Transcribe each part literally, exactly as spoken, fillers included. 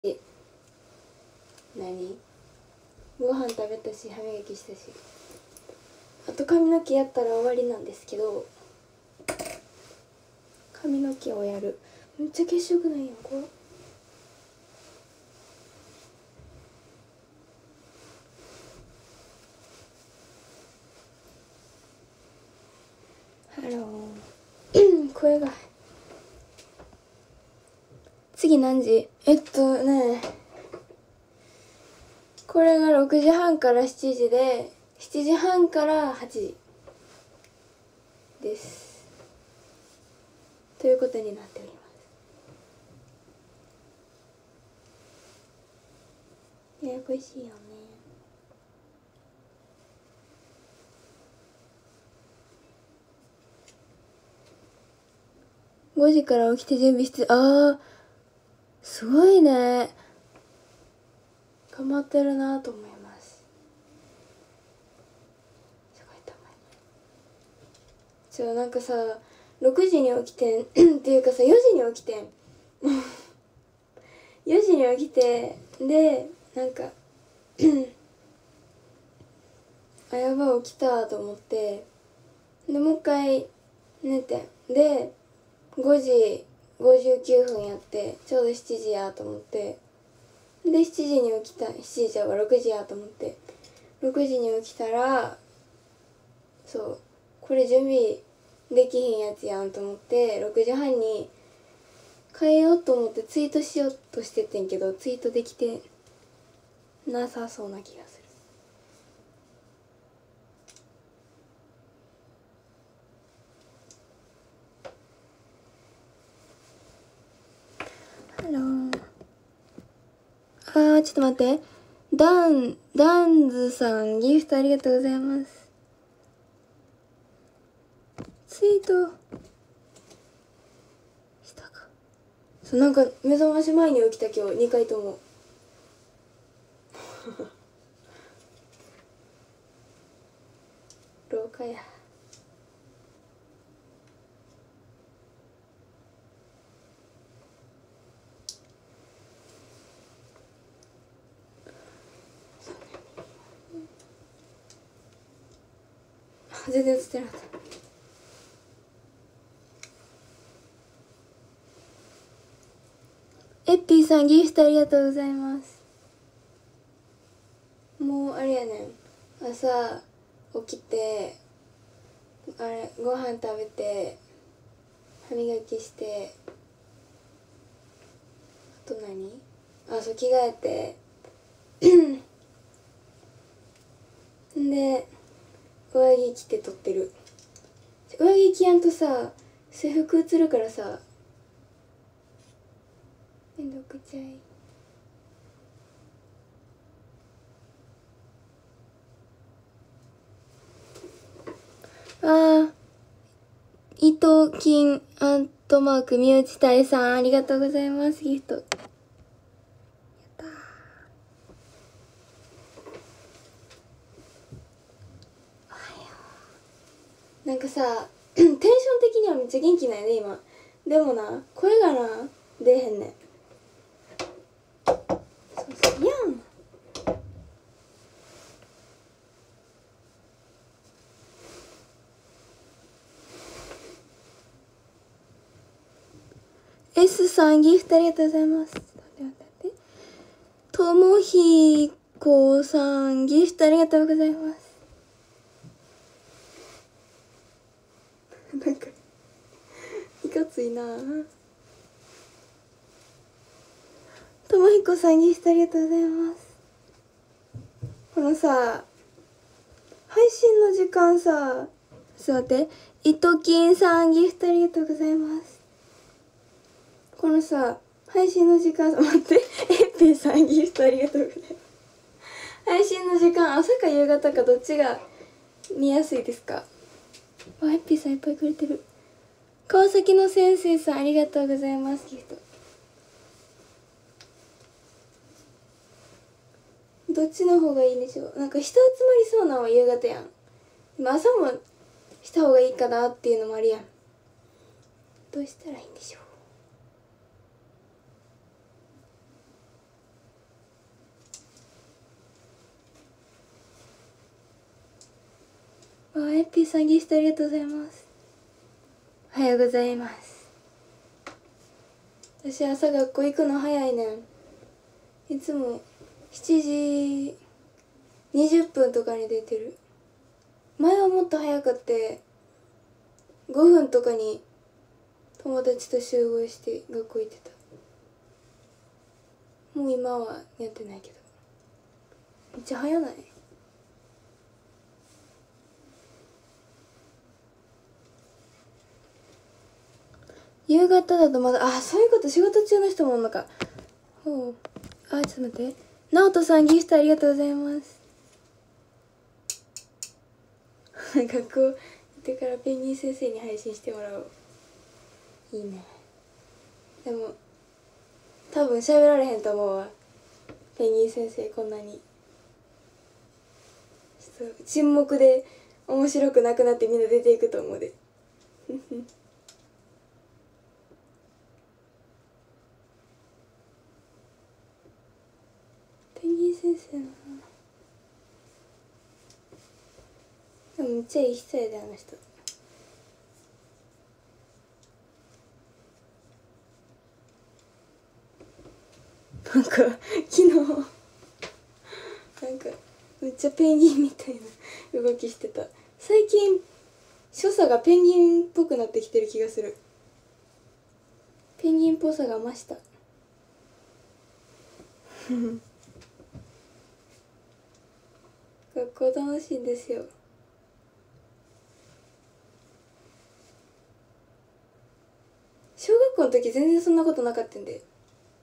何ご飯食べたし歯磨きしたし、あと髪の毛やったら終わりなんですけど、髪の毛をやる。めっちゃ血色ないやんこれ。ハロー声が。次何時？えっとねこれがろくじはんからしちじで、しちじはんからはちじですということになっております。ややこしいよね。ごじから起きて準備して、ああすごいね、頑張ってるなと思います。すごいと思います。ちょなんかさろくじに起きてんっていうかさよじに起きてんよじに起きて、でなんかあやばい起きたと思って、でもう一回寝て、でごじごじゅうきゅうふんやって、ちょうどしちじやと思って、でしちじに起きた、しちじじゃろくじやと思って、ろくじに起きたら、そうこれ準備できひんやつやんと思って、ろくじはんに変えようと思ってツイートしようとしててんけど、ツイートできてなさそうな気がする。ハロー。あーちょっと待って、ダンダンズさんギフトありがとうございます。ツイートしたか。そうなんか目覚まし前に起きた今日にかいとも廊下や。全然映ってなかった。エッピーさんギフトありがとうございます。もうあれやねん、朝起きてあれご飯食べて歯磨きして、あと何、あそう着替えてで上着着て撮ってる。上着着やんとさ制服映るからさめんどくちゃい。あー伊藤金アントマーク宮内大さんありがとうございます。ギフトやったー。なんかさテンション的にはめっちゃ元気ないね今。でもな声がな出えへんねん。そうそうやん。S さんギフトありがとうございます。ともひこさんギフトありがとうございます。なんかいかついな。ともひこさんギフトありがとうございます。このさ配信の時間さ、ちょっと待って、いときんさんギフトありがとうございます。このさ配信の時間、待って、えっぴーさんギフトありがとうございます。配信の時間朝か夕方かどっちが見やすいですか？あ、えっぴーさんいっぱいくれてる。川崎の先生さんありがとうございます。ギフトどっちの方がいいんでしょう。なんか人集まりそうなのは夕方やん。でも朝もした方がいいかなっていうのもあるやん。どうしたらいいんでしょう。 あ、エッピーさんギフトありがとうございます。おはようございます。私朝学校行くの早いねん。いつもしちじにじゅっぷんとかに出てる。前はもっと早かってごふんとかに友達と集合して学校行ってた。もう今はやってないけど。めっちゃ早ない？夕方だとまだ、あ、そういうこと、仕事中の人もおんのか。ほう。あ、ちょっと待って。直人さんギフトありがとうございます。学校行ってからペンギン先生に配信してもらおう。いいね。でも多分喋られへんと思うわ。ペンギン先生こんなにちょっと沈黙で面白くなくなってみんな出ていくと思うで。ペンギン先生な、でもめっちゃいい人やであの人。なんか昨日なんかめっちゃペンギンみたいな動きしてた。最近所作がペンギンっぽくなってきてる気がする。ペンギンっぽさが増した。学校楽しいんですよ。小学校の時全然そんなことなかったんで、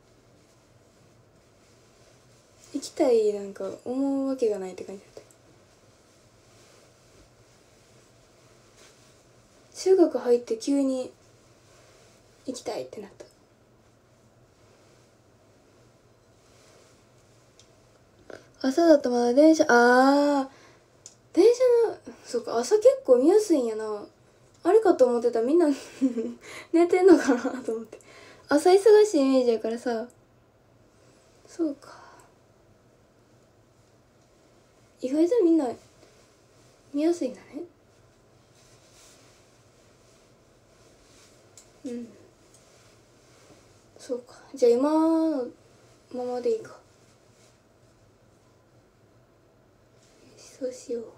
行きたいなんか思うわけがないって感じだった。中学入って急に行きたいってなった。朝だとまだ電車、あー電車の、そうか、朝結構見やすいんやな。あれかと思ってた。みんな寝てんのかなと思って。朝忙しいイメージやからさ。そうか、意外とみんな見やすいんだね。うん、そうか。じゃあ今のままでいいか。そうしよう。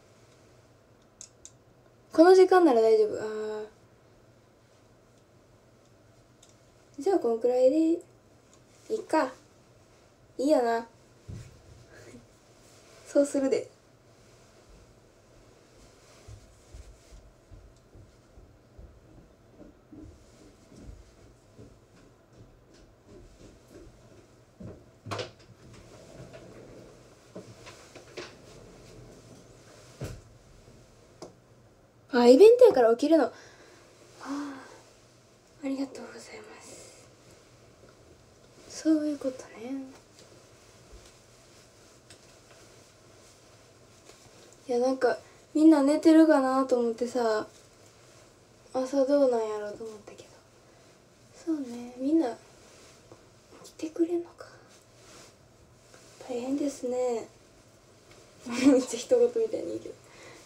この時間なら大丈夫。ああ、じゃあこのくらいでいいか。いいよな。そうするで。あ、イベントやから起きるの。はあ、ありがとうございます。そういうことね。いや、なんかみんな寝てるかなと思ってさ、朝どうなんやろうと思ったけど、そうね、みんな来てくれんのか。大変ですね。めっちゃ一言みたいに言うけど。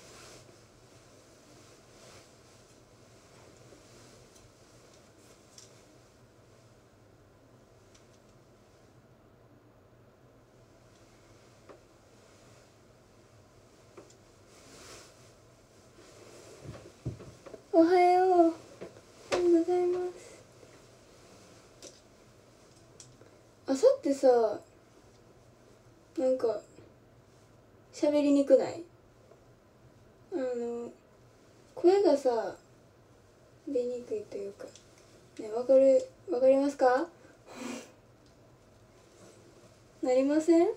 おはよう。おはようございます。朝ってさ、なんか喋りにくない？あの声がさ出にくいというかね、わかる、わかりますか？なりません？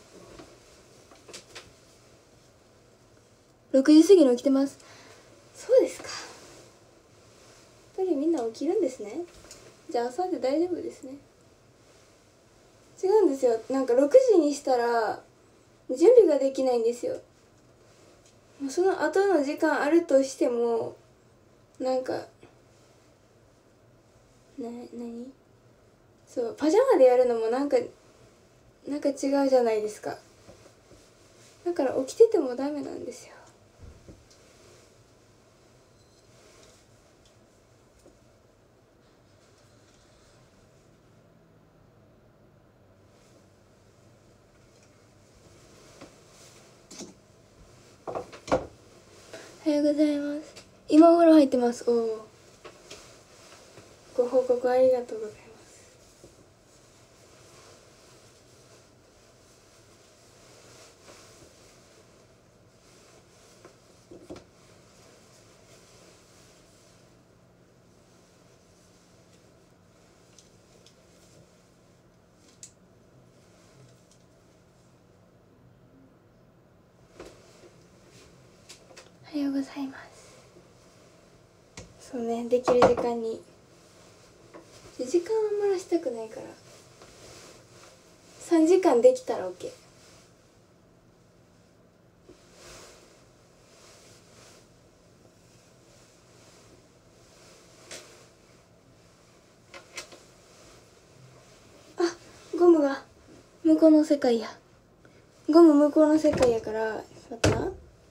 ろくじ過ぎに起きてます。そうですか。やっぱりみんな起きるんですね。じゃあ朝で大丈夫ですね。違うんですよ。なんかろくじにしたら準備ができないんですよ。その後の時間あるとしても、なんかな、何そう、パジャマでやるのもなんかなんか違うじゃないですか。だから起きててもダメなんですよ。 おはようございます。今お風呂入ってます。おお、ご報告ありがとうございます。おはようございます。そうね、できる時間に時間を余らしたくないからさんじかんできたら OK。 あ、ゴムが向こうの世界や。ゴム向こうの世界やから待ったな。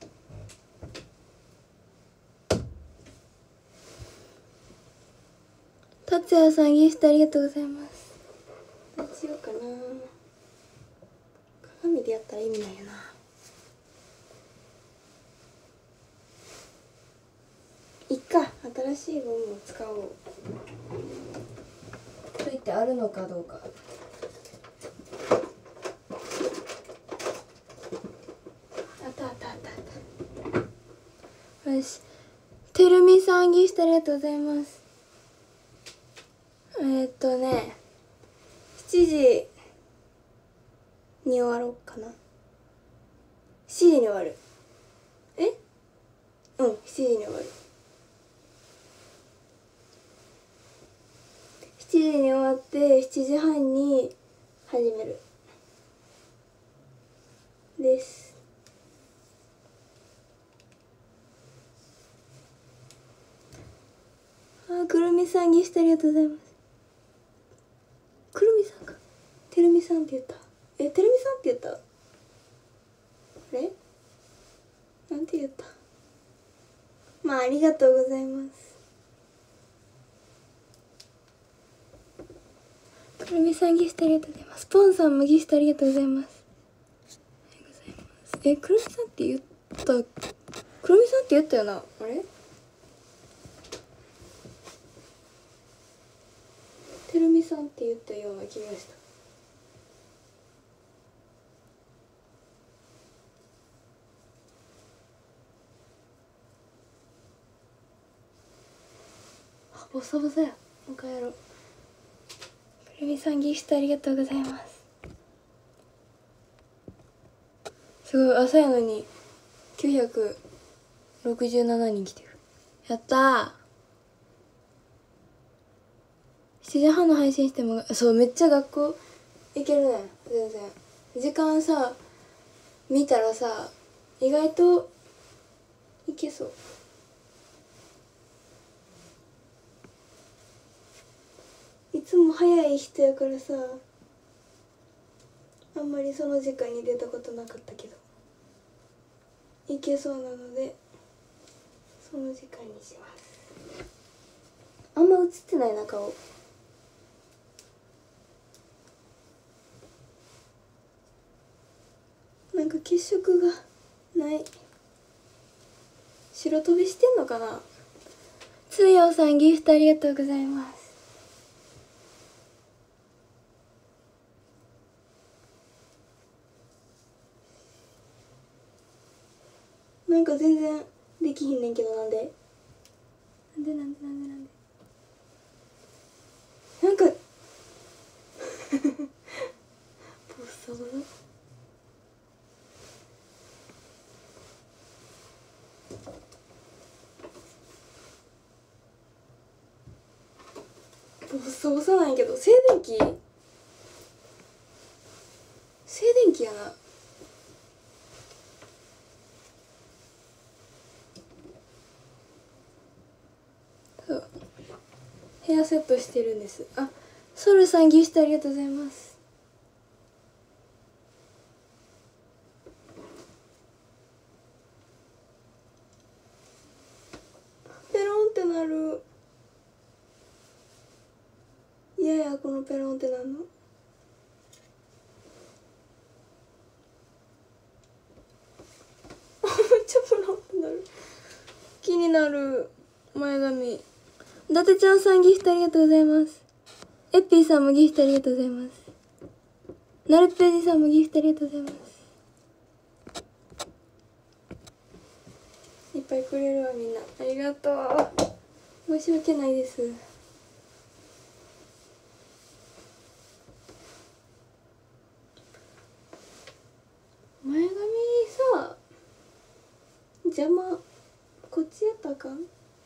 達也さんギフトありがとうございます。どうしようかな。鏡でやったら意味ないよな。いっか、新しいゴムを使おうと言ってあるのかどうか。あったあったあったあった。よし、てるみさんギフトありがとうございます。えー、っとねしちじに終わろうかな。しちじに終わる。えうんしちじに終わる。しちじに終わってしちじはんに始めるです。あ、くるみさんギフトありがとうございます。くるみさんかてるみさんって言った。え、てるみさんって言った。あれなんて言った。まあありがとうございます。くるみさんギフトありがとうございます。ポンさんもギフトありがとうございます。ありがとうございます。え、くるみさんって言ったくるみさんって言ったよな。あれてるみさんって言ったような気がした。あ、ボサボサや。もう一回やろう。くるみさんギフトありがとうございます。すごい朝やのにきゅうひゃくろくじゅうななにん来てる。やったー。しちじはんの配信しても、そう、めっちゃ学校行けるねん。全然時間さ見たらさ意外といけそう。いつも早い人やからさあんまりその時間に出たことなかったけどいけそうなのでその時間にします。あんま映ってないな顔。なんか血色がない。白飛びしてんのかな。つよさんギフトありがとうございます。なんか全然できひんねんけど、なんでなんでなんでなんでなんでなんかボサボサボサボサなんやけど、静電気静電気やな。そうヘアセットしてるんです。あ、ソルさんギフトありがとうございます。ペロンってなる。いやいや、このペロンってなんの。めっちゃペロンってなる。 気になる前髪。伊達ちゃんさんギフトありがとうございます。エッピーさんもギフトありがとうございます。なるっぺじさんもギフトありがとうございます。いっぱいくれるわみんな、ありがとう。申し訳ないです。前髪さ邪魔、こっちやったらあかん。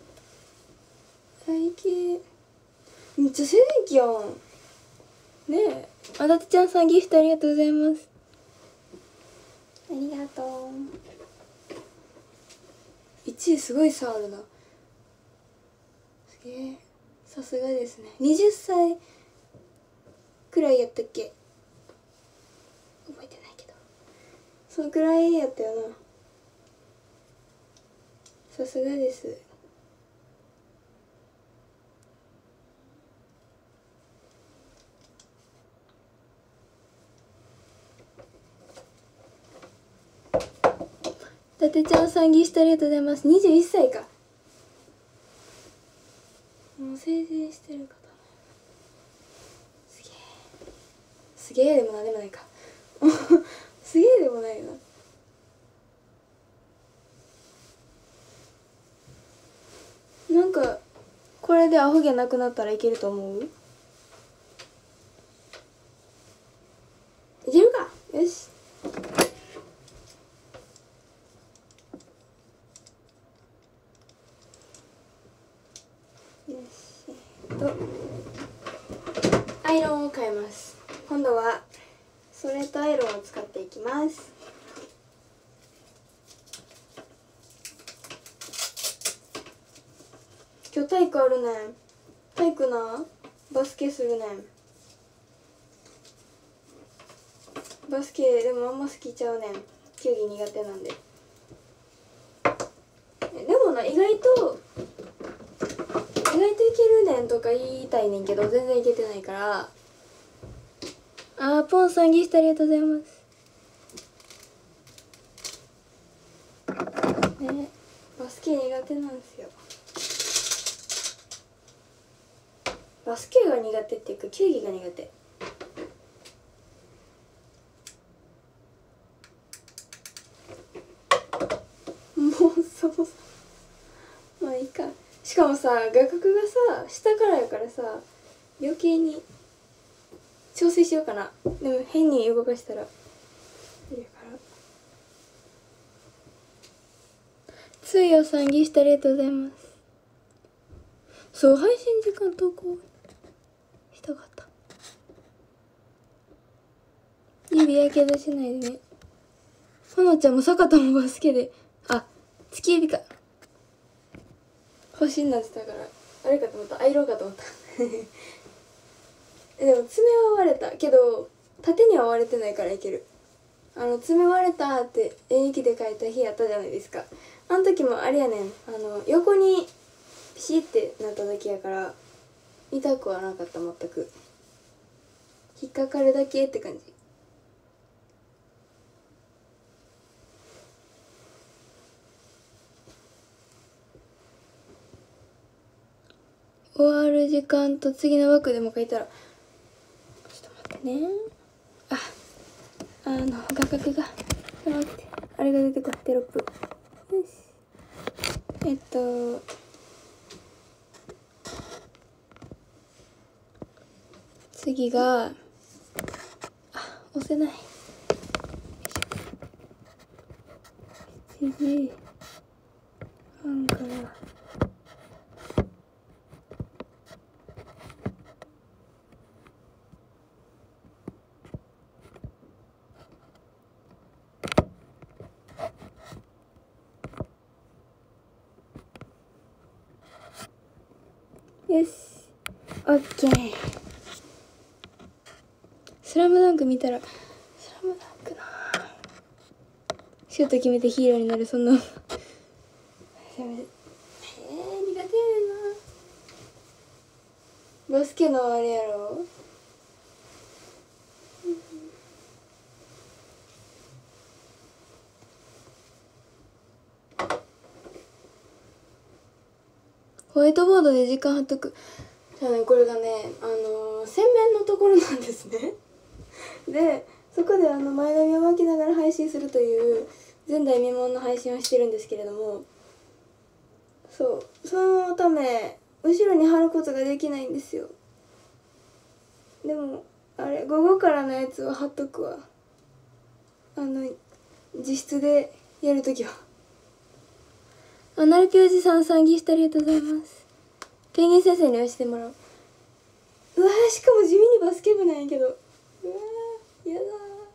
体型めっちゃ静電気やんねえ。あだてちゃんさんギフトありがとうございます。ありがとう。いちいすごい差あるな。すげえ、さすがですね。はたちくらいやったっけ、覚えてないけどそのくらいやったよな。さすがです。伊達ちゃんさんギフトありがとうございます。にじゅういっさいか。もう成人してる方。すげえすげえでもなんでもないかすげえでもないな。なんかこれでアホ毛なくなったらいけると思う？いけるか。よし。よしとアイロンを変えます。今度はストレートアイロンを使っていきます。今日体育あるねん。体育な、バスケするねん。バスケでもあんま好きちゃうねん。球技苦手なんで。でもな、意外と意外といけるねんとか言いたいねんけど全然いけてないから。あー、ポンさんギフトありがとうございますね。バスケ苦手なんですよ。バスケが苦手っていうか球技が苦手。もうそもそもまあいいか。しかもさ、画角がさ下からやからさ余計に調整しようかな。でも変に動かしたらいいから。ついよさんギフトありがとうございます。そう、配信時間投稿したかった。指やけどしないでね。ほのちゃんも坂田もバスケで、あ、突き指か。星になってたからあれかと思った。アイロンかと思ったでも爪は割れたけど縦には割れてないからいける。あの爪割れたって演劇で書いた日やったじゃないですか。あの時もあれやねん、あの横にピシってなっただけやから痛くはなかった。全く引っかかるだけって感じ。終わる時間と次の枠でも書いたら、ちょっと待ってね。あ、あの画角が待って、あれが出てこい。テロップ。よし。えっと次が、あ、押せない。いちじはんからよし、オッケー。スラムダンク見たら、スラムダンクなシュート決めてヒーローになる、そんなえー、苦手やねんな。バスケのあれやろ。 ホワイトボードで時間貼っとく。じゃあね、これがね、あのー、洗面のところなんですね。でそこであの前髪を巻きながら配信するという前代未聞の配信をしてるんですけれども、そうそのため後ろに貼ることができないんですよ。でもあれ午後からのやつは貼っとくわ。あの自室でやるときは。あ、なるぴおじさんさんギフトありがとうございます。ペンギン先生に押してもらう。うわー、しかも地味にバスケ部なんやけど、うわーやだ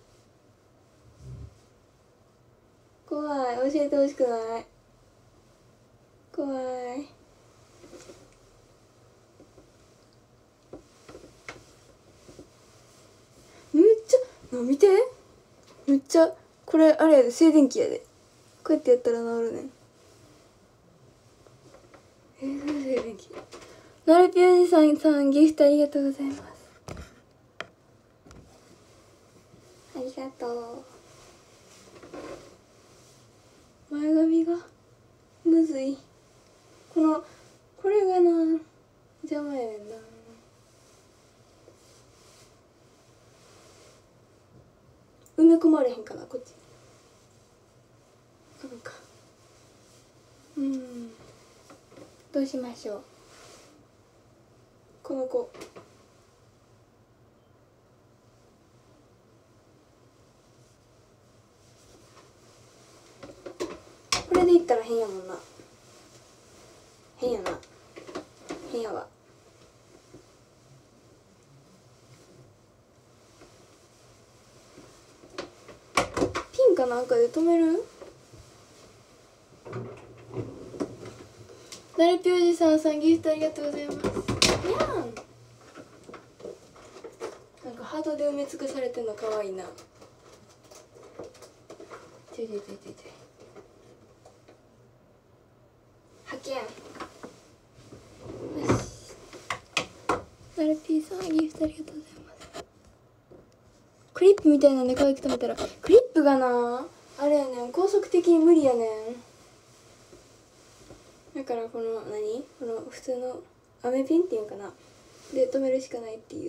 ー、怖い。教えてほしくない。怖い。めっちゃ見て、めっちゃこれあれやで、静電気やで。こうやってやったら治るねん。えー、静電気。なるぴおじさんさんギフトありがとうございます。ありがとう。前髪がむずい。このこれがな邪魔やねんな。埋め込まれへんかな、こっち。なんかうん、どうしましょう。この子これでいったら変やもんな。変やな。変やわ。ピンかなんかで止める？なるぴおじさんさんギフトありがとうございます。にゃん、なんかハートで埋め尽くされてんのかわいいな。ちょいちょいちょいちょいちょいはけん。よし、なるぴーさんギフトありがとうございます。クリップみたいなんで可愛く止めたら、クリップがなあれやねん、高速的に無理やねん。だからこの何この普通のアメピンっていうかなで止めるしかないっていう。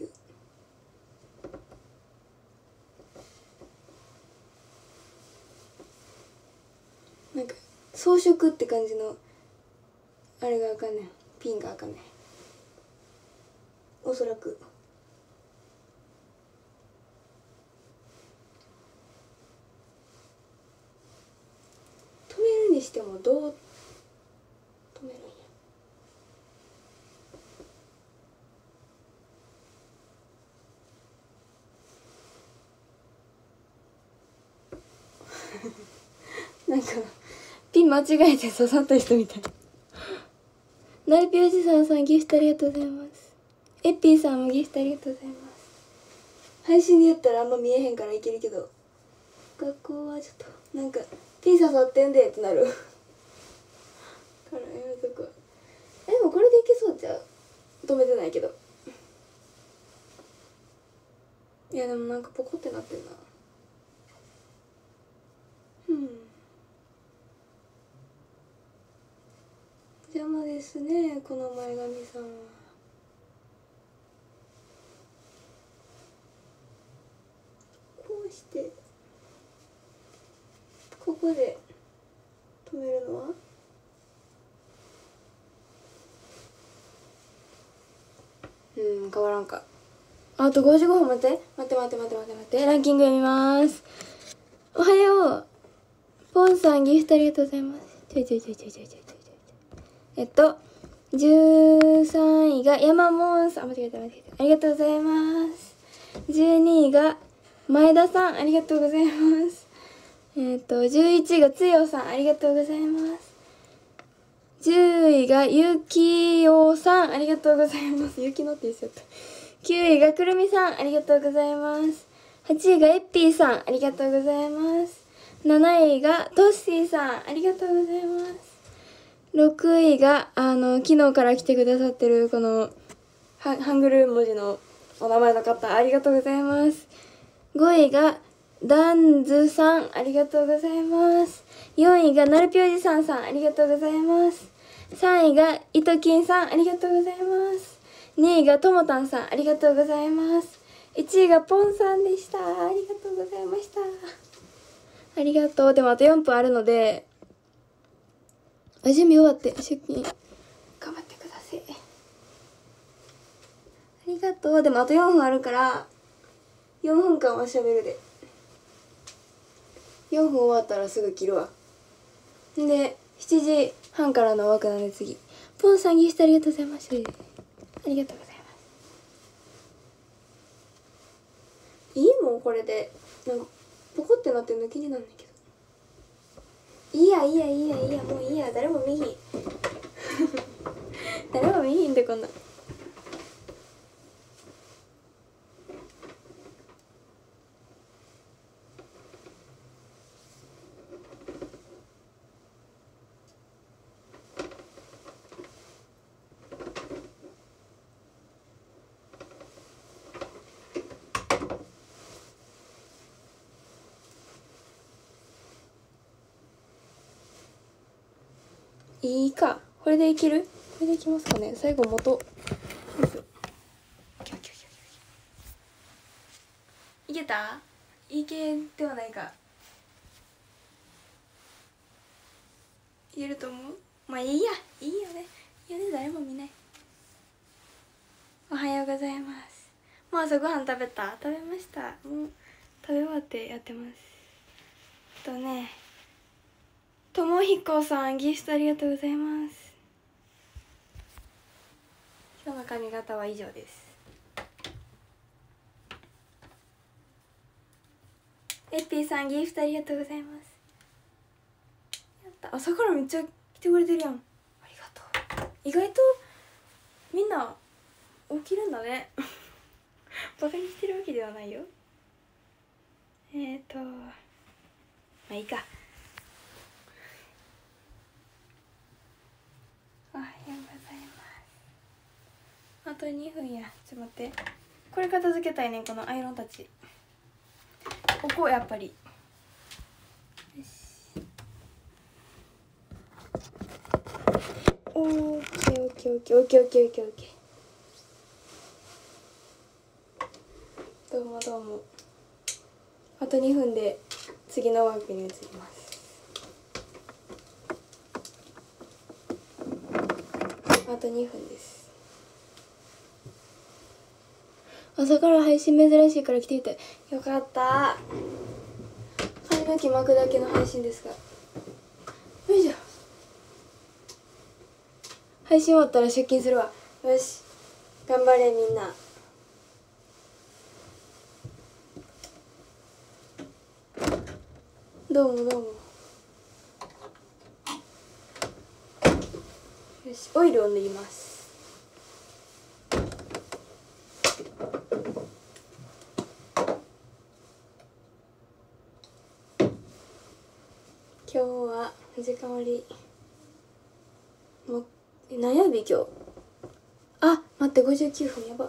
なんか装飾って感じのあれがあかんねん、ピンがあかんねん、おそらく。止めるにしてもどう止めるんや。なんかピン間違えて刺さった人みたい。なるぴおじさんさんギフトありがとうございます。エッピーさんもギフトありがとうございます。配信でやったらあんま見えへんからいけるけど、学校はちょっとなんかピン刺さってんでってなるからやめとくわ。え、でもこれでいけそうじゃう。止めてないけど。いやでもなんかポコってなってんな。うん、邪魔ですね、この前髪さんは。こうしてここで止めるのはうん変わらんか。あとごじゅうごふん。待って待って待って待って待って待って、ランキング読みます。おはよう、ポンさんギフトありがとうございます。ちょいちょいちょいちょいちょいちょいちょいえっとじゅうさんいが山モンさん、あ間違えた間違えた、ありがとうございます。じゅうにいが前田さん、ありがとうございます。えっとじゅういちいがつよさん、ありがとうございます。じゅういがゆきおさん、ありがとうございます。ゆきのって言っちゃった。きゅういがくるみさん、ありがとうございます。はちいがえっぴーさん、ありがとうございます。なないがトッシーさん、ありがとうございます。ろくいがあの昨日から来てくださってるこのハングル文字のお名前の方、ありがとうございます。ごいがダンズさん、ありがとうございます。よんいがなるぴおじさんさん、ありがとうございます。 さんいがいときんさん、ありがとうございます。にいがともたんさん、ありがとうございます。いちいがポンさんでした。ありがとうございました。ありがとう。でもあとよんぷんあるので、あ、準備終わって出勤頑張ってください。ありがとう。でもあとよんぷんあるからよんぷんかんはしゃべるで。よんぷん終わったらすぐ切るわ。でしちじはんからの枠なんで次。ポンさんギフトありがとうございます。ありがとうございます。いいもんこれで。なんかポコってなってるの気になんないけど。いいやいいやいいやいいや、もういいや、誰も見ひん誰も見ひんでこんな。いいか、これでいける？これでいきますかね。最後元いけた？いけではないか。いけると思う？まあいいや、いいよね。いいよね、誰も見ない。おはようございます。もう朝ごはん食べた？食べました。もう食べ終わってやってます。とね、ともひこさんギフトありがとうございます。今日の髪型は以上です。エッピーさんギフトありがとうございます。やった、朝からめっちゃ来てくれてるやん。ありがとう。意外とみんな起きるんだねバカにしてるわけではないよ。えーとまあいいか。おはようございます。あとにふんや。ちょっと待って、これ片付けたいねん、このアイロンたち。ここやっぱり。よし。オーケーオーケーオーケーオーケーオーケーオーケーオーケー。どうもどうも。あとにふんで次のワークに移ります。あとにふんです。朝から配信珍しいから来ていてよかった。髪の毛巻くだけの配信ですが、よいしょ。配信終わったら出勤するわ。よし、頑張れみんな。どうもどうも。よし、オイルを塗ります。今日は時間割もう何曜日今日。あ、待って、ごじゅうきゅうふん、やば。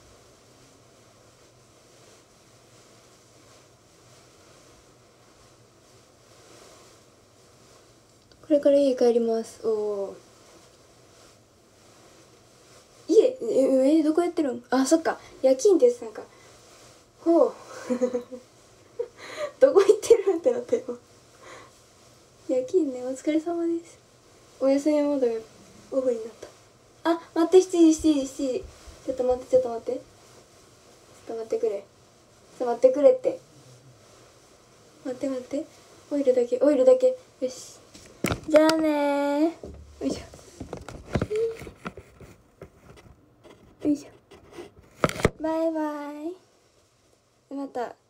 これから家帰ります。おお。家ええどこやってるん？あ、そっか、夜勤ってやつなんか。ほうどこ行ってるんってなったよ。夜勤ね、お疲れ様です。お休みモードがオフになった。あ、待って、しちじしちじしちじ。ちょっと待ってちょっと待ってちょっと待ってくれ。ちょっと待ってくれって。待って待って、オイルだけオイルだけ。よし、じゃあねよいしょよいしょ、バイバイ。また。